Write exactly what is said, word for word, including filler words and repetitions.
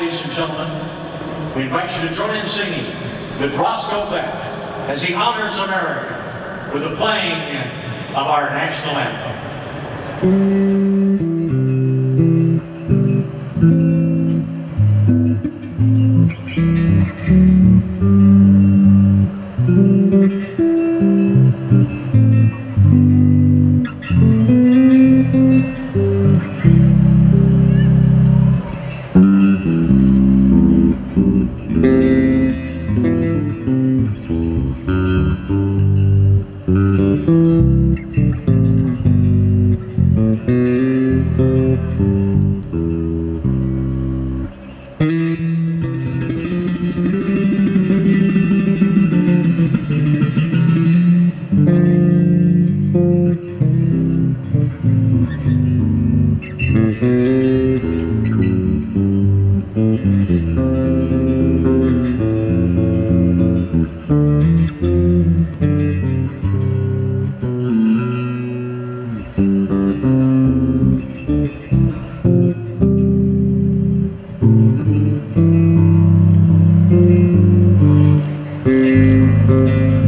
ladies and gentlemen, we invite you to join in singing with Roscoe Beck as he honors America with the playing of our national anthem. Thank you.